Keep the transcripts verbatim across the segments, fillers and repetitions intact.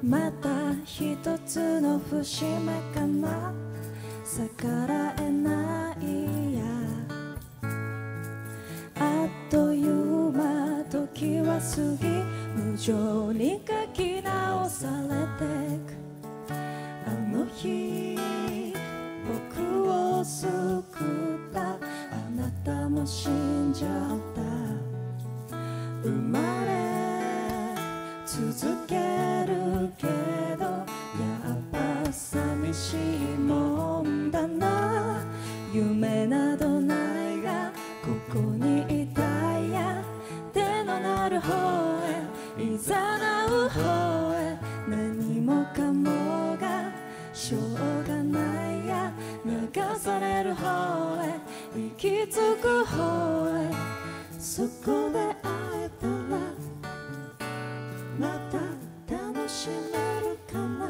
また一つの節目かな、逆らえないや。あっという間時は過ぎ、無情に書き直されてく。あの日僕を救ったあなたも死んじゃった。生まれ続けるけどやっぱ寂しいもんだな。夢などないがここにいたや。手のなる方へいざなう方へ、何もかもがしょうがないや。流される方へ行き着く方へ、そこで会えたらまた楽しめるかな。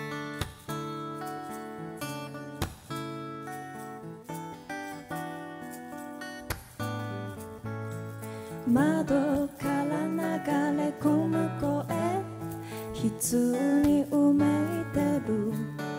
窓から流れ込む声、悲痛にうめいてる。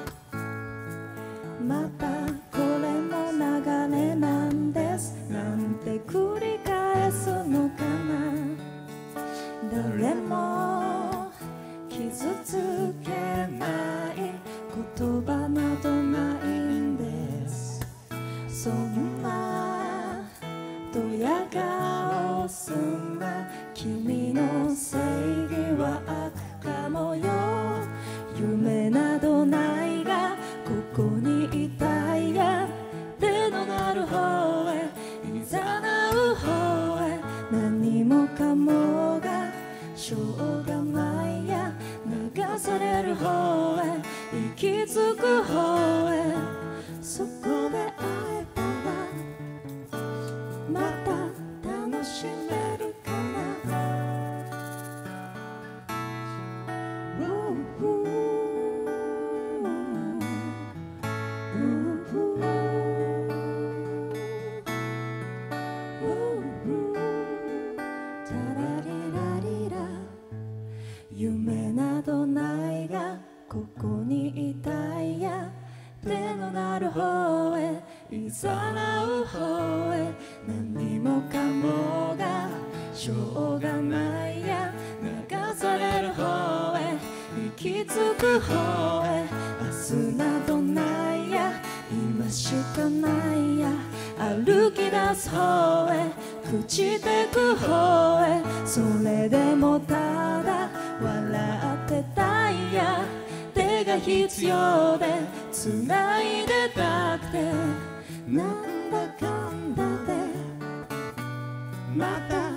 またこれも流れなんですなんて繰り返すのかな。誰も傷つけない言葉などないんです。そんなドヤ顔すんな、君の正義は悪かもよ。夢などないがここにいたいや。手のなる方へいざなう方へ、何もかもがしょうがないや。流される方へ行き着く方へ、そこで会えたらまた楽しめるかな。夢などないがここにいたいや。手のなる方へいざなう方へ、何もかもがしょうがないや。流される方へ行き着く方へ、明日などないや。今しかないや。歩き出す方へ朽ちてく方へ、それでもただ笑ってたいや。手が必要で繋いでたくて、なんだかんだでまた